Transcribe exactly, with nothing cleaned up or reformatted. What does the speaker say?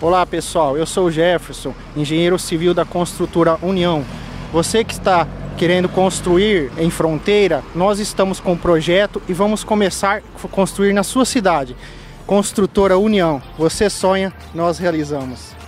Olá pessoal, eu sou o Jefferson, engenheiro civil da construtora União. Você que está querendo construir em Fronteira, nós estamos com um projeto e vamos começar a construir na sua cidade. Construtora União, você sonha, nós realizamos.